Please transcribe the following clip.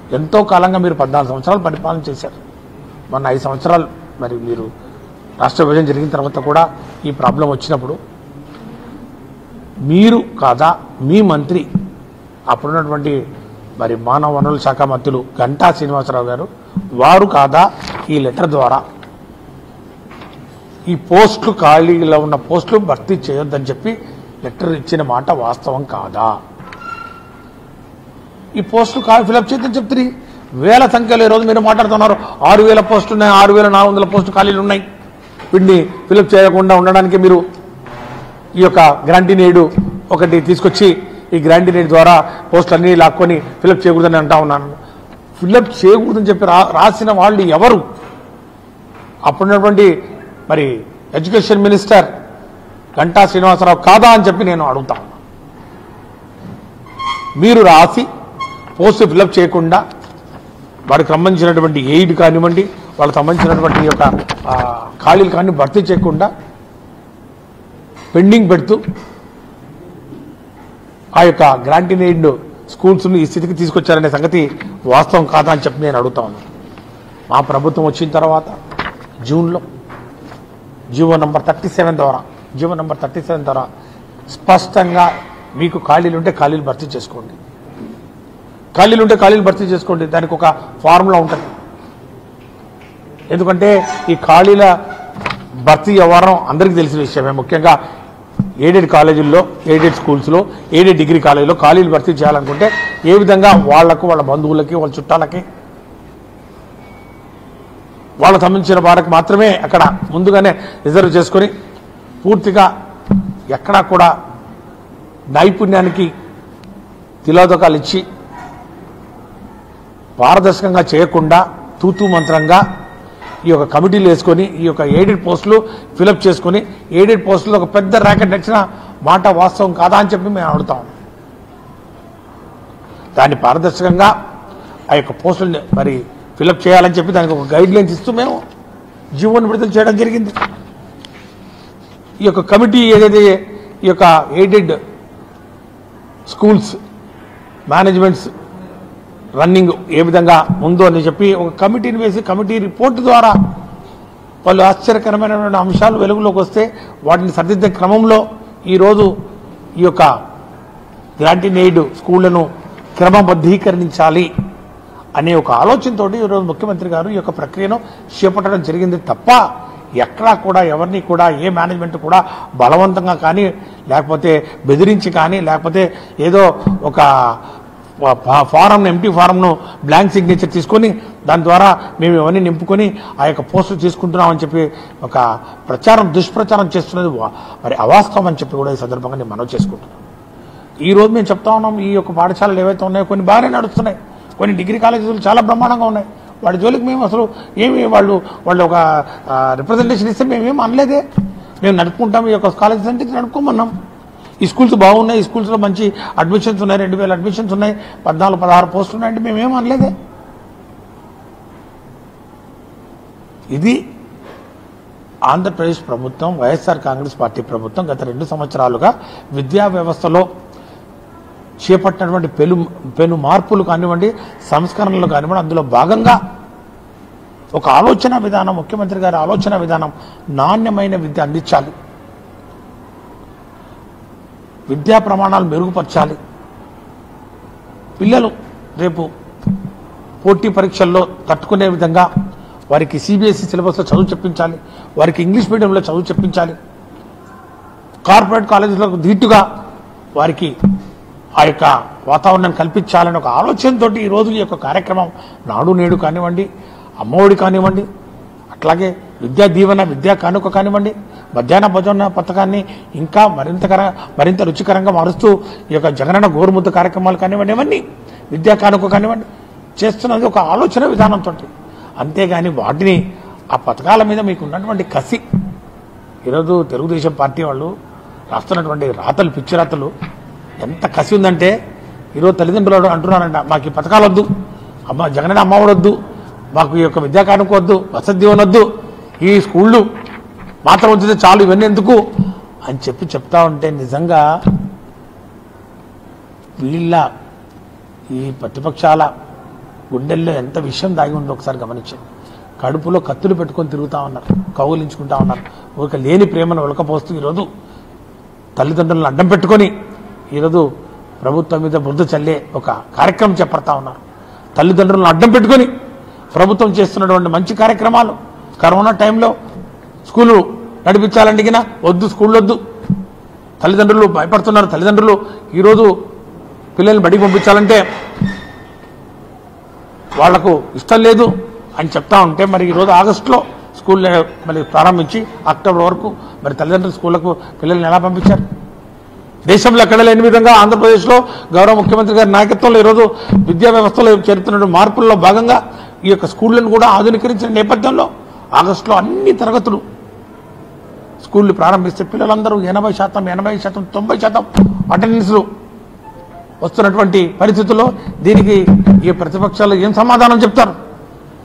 ఎంతో కాలంగా మీరు 14 సంవత్సరాలు పరిపాలన చేశారు. మొన్న 5 సంవత్సరాలు మరి మీరు రాష్ట్ర విభజన జరిగిన తర్వాత కూడా ఈ ప్రాబ్లం వచ్చినప్పుడు మీరు కాదా మీ మంత్రి అప్పుడున్నటువంటి మరి మానవ వనరుల శాఖ మంత్రులు గంటా శ్రీనివాసరావు గారు వారు కాదా ఈ లెటర్ ద్వారా ఈ పోస్టులు ఖాళీలో ఉన్న పోస్టులు భర్తీ చేయొద్దని చెప్పి లెటర్ ఇచ్చిన మాట వాస్తవం కాదా? ఈ పోస్టులు ఫిలప్ చేయొద్దని చెప్తుంది. వేల సంఖ్యలో ఈరోజు మీరు మాట్లాడుతున్నారు 6,000 పోస్టులు ఉన్నాయి, 6,400 పోస్టులు ఖాళీలు ఉన్నాయి. వీటిని ఫిలప్ చేయకుండా ఉండడానికి మీరు ఈ యొక్క గ్రాంటీ నేడు ఒకటి తీసుకొచ్చి ఈ గ్రాంటీ నేడు ద్వారా పోస్టులన్నీ లాక్కొని ఫిలప్ చేయకూడదని అంటా ఉన్నాను. ఫిలప్ చేయకూడదని చెప్పి రాసిన వాళ్ళు ఎవరు? అప్పుడున్నటువంటి మరి ఎడ్యుకేషన్ మినిస్టర్ గంటా శ్రీనివాసరావు కాదా అని చెప్పి నేను అడుగుతా ఉన్నా. మీరు రాసి పోస్ట్ ఫిలప్ చేయకుండా వాడికి సంబంధించినటువంటి ఎయిడ్ కానివ్వండి, వాళ్ళకి సంబంధించినటువంటి యొక్క ఖాళీలు కానీ భర్తీ చేయకుండా పెండింగ్ పెడుతూ ఆ యొక్క గ్రాంటీ ఎయిడ్ స్కూల్స్ని ఈ స్థితికి తీసుకొచ్చారనే సంగతి వాస్తవం కాదా అని చెప్పి నేను అడుగుతా ఉన్నాను. మా ప్రభుత్వం వచ్చిన తర్వాత జూన్లో జీవో నంబర్ 37 ద్వారా స్పష్టంగా మీకు ఖాళీలు ఉంటే ఖాళీలు భర్తీ చేసుకోండి, దానికి ఒక ఫార్ములా ఉంటుంది. ఎందుకంటే ఈ ఖాళీల భర్తీ వ్యవహారం అందరికీ తెలిసిన విషయమే. ముఖ్యంగా ఎయిడెడ్ కాలేజీల్లో, ఎయిడెడ్ స్కూల్స్లో, ఎయిడెడ్ డిగ్రీ కాలేజీలో ఖాళీలు భర్తీ చేయాలనుకుంటే ఏ విధంగా వాళ్లకు, వాళ్ళ బంధువులకి, వాళ్ళ చుట్టాలకి, వాళ్ళకు సంబంధించిన వారికి మాత్రమే అక్కడ ముందుగానే రిజర్వ్ చేసుకొని పూర్తిగా ఎక్కడా కూడా నైపుణ్యానికి తిలోదకాలు ఇచ్చి పారదర్శకంగా చేయకుండా తూతూ మంత్రంగా ఈ యొక్క కమిటీలు వేసుకొని ఈ యొక్క ఎయిడెడ్ పోస్టులు ఫిలప్ చేసుకొని ఎయిడెడ్ పోస్టులు ఒక పెద్ద ర్యాకెట్ నచ్చిన మాట వాస్తవం కాదా అని చెప్పి మేము అడుగుతాం. దాన్ని పారదర్శకంగా ఆ యొక్క పోస్టుల్ని మరి ఫిలప్ చేయాలని చెప్పి దానికి ఒక గైడ్ లైన్స్ ఇస్తూ మేము జీవోని విడుదల చేయడం జరిగింది. ఈ యొక్క కమిటీ ఏదైతే ఈ యొక్క ఎయిడెడ్ స్కూల్స్ మేనేజ్మెంట్స్ రన్నింగ్ ఏ విధంగా ఉందో అని చెప్పి ఒక కమిటీని వేసి కమిటీ రిపోర్ట్ ద్వారా వాళ్ళు ఆశ్చర్యకరమైనటువంటి అంశాలు వెలుగులోకి వస్తే వాటిని సరిదిద్దే క్రమంలో ఈరోజు ఈ యొక్క గ్రాంటీ ఎయిడ్ స్కూళ్లను క్రమబద్ధీకరించాలి అనే ఒక ఆలోచనతో ఈరోజు ముఖ్యమంత్రి గారు ఈ యొక్క ప్రక్రియను చేపట్టడం జరిగింది తప్ప ఎక్కడా కూడా ఎవరిని కూడా ఏ మేనేజ్మెంట్ కూడా బలవంతంగా కానీ లేకపోతే బెదిరించి కానీ లేకపోతే ఏదో ఒక ఫారంను ఎంటీ ఫారంను బ్లాంక్ సిగ్నేచర్ తీసుకొని దాని ద్వారా మేము ఇవన్నీ నింపుకొని ఆ యొక్క పోస్టులు తీసుకుంటున్నామని చెప్పి ఒక దుష్ప్రచారం చేస్తున్నది మరి అవాస్తవం అని చెప్పి కూడా ఈ సందర్భంగా నేను మనవి చేసుకుంటున్నాను. ఈరోజు మేము చెప్తా ఉన్నాం ఈ యొక్క పాఠశాలలు ఏవైతే ఉన్నాయో కొన్ని బాగానే నడుస్తున్నాయి, కొన్ని డిగ్రీ కాలేజీలు చాలా బ్రహ్మాండంగా ఉన్నాయి. వాడి జోలికి మేము అసలు ఏమి వాళ్ళు ఒక రిప్రజెంటేషన్ ఇస్తే మేమేం అనలేదే. మేము నడుపుకుంటాం, ఈ యొక్క కాలేజెస్ అంటే నడుపుకోమన్నాం. ఈ స్కూల్స్ బాగున్నాయి, ఈ స్కూల్స్లో మంచి అడ్మిషన్స్ ఉన్నాయి, 2,000 అడ్మిషన్స్ ఉన్నాయి, 14-16 పోస్టులు ఉన్నాయంటే మేమేం అనలేదే. ఇది ఆంధ్రప్రదేశ్ ప్రభుత్వం, వైఎస్ఆర్ కాంగ్రెస్ పార్టీ ప్రభుత్వం గత 2 సంవత్సరాలుగా విద్యా వ్యవస్థలో చేపట్టినటువంటి పెను మార్పులు కానివ్వండి, సంస్కరణలు కానివ్వండి, అందులో భాగంగా ఒక ఆలోచన విధానం, ముఖ్యమంత్రి గారి ఆలోచన విధానం నాణ్యమైన విద్య అందించాలి, విద్యా ప్రమాణాలు మెరుగుపరచాలి, పిల్లలు రేపు పోటీ పరీక్షల్లో తట్టుకునే విధంగా వారికి సిబిఎస్ఈ సిలబస్లో చదువు చెప్పించాలి, వారికి ఇంగ్లీష్ మీడియంలో చదువు చెప్పించాలి, కార్పొరేట్ కాలేజీలకు ధీటుగా వారికి ఆ యొక్క వాతావరణాన్ని కల్పించాలని ఒక ఆలోచనతో ఈరోజు ఈ యొక్క కార్యక్రమం నాడు నేడు కానివ్వండి, అమ్మఒడి కానివ్వండి, అట్లాగే విద్యా దీవెన, విద్యా కానుక కానివ్వండి, మధ్యాహ్న భోజన పథకాన్ని ఇంకా మరింత రుచికరంగా మారుస్తూ ఈ యొక్క జగనన్న గోరుముద్ద కార్యక్రమాలు కానివ్వండి, ఇవన్నీ విద్యా కానుక కానివ్వండి చేస్తున్నది ఒక ఆలోచన విధానంతో. అంతేగాని వాటిని ఆ పథకాల మీద మీకు ఉన్నటువంటి కసి, ఈరోజు తెలుగుదేశం పార్టీ వాళ్ళు రాస్తున్నటువంటి రాతలు, పిచ్చి రాతలు ఎంత కసి ఉందంటే ఈరోజు తల్లిదండ్రులు అంటున్నారంట, మాకు ఈ పథకాలు వద్దు, జగనన్న అమ్మఒడి వద్దు, మాకు ఈ యొక్క విద్యా కానుక వద్దు, వసతి దీవెన వద్దు, ఈ స్కూళ్ళు మాత్రం వచ్చితే చాలు, ఇవన్నీ ఎందుకు అని చెప్తా ఉంటే నిజంగా వీళ్ళ ఈ ప్రతిపక్షాల గుండెల్లో ఎంత విషయం దాగి ఉందో ఒకసారి గమనించండి. కడుపులో కత్తులు పెట్టుకొని తిరుగుతా ఉన్నారు, కౌగులించుకుంటా ఉన్నారు. ఒక లేని ప్రేమను ఉలకపోస్తూ ఈరోజు తల్లిదండ్రులను అడ్డం పెట్టుకొని ఈరోజు ప్రభుత్వం మీద బురద చల్లే ఒక కార్యక్రమం చేపడతా ఉన్నారు. తల్లిదండ్రులను అడ్డం పెట్టుకొని ప్రభుత్వం చేస్తున్నటువంటి మంచి కార్యక్రమాలు. కరోనా టైంలో స్కూలు నడిపించాలండిగినా వద్దు, స్కూళ్ళు వద్దు, తల్లిదండ్రులు భయపడుతున్నారు. తల్లిదండ్రులు ఈరోజు పిల్లల్ని బడికి పంపించాలంటే వాళ్లకు ఇష్టం లేదు అని చెప్తా ఉంటే, మరి ఈరోజు ఆగస్టులో స్కూల్ మరి ప్రారంభించి అక్టోబర్ వరకు మరి తల్లిదండ్రులు స్కూళ్లకు పిల్లల్ని ఎలా పంపించారు? దేశంలో ఎక్కడ లేని విధంగా ఆంధ్రప్రదేశ్లో గౌరవ ముఖ్యమంత్రి గారి నాయకత్వంలో ఈరోజు విద్యా వ్యవస్థలో జరుగుతున్న మార్పుల్లో భాగంగా ఈ యొక్క స్కూళ్లను కూడా ఆధునీకరించిన నేపథ్యంలో ఆగస్టులో అన్ని తరగతులు స్కూళ్లు ప్రారంభిస్తే పిల్లలందరూ 80%, 80%, 90% అటెండెన్స్లు వస్తున్నటువంటి పరిస్థితుల్లో దీనికి ఈ ప్రతిపక్షాలు ఏం సమాధానం చెప్తారు?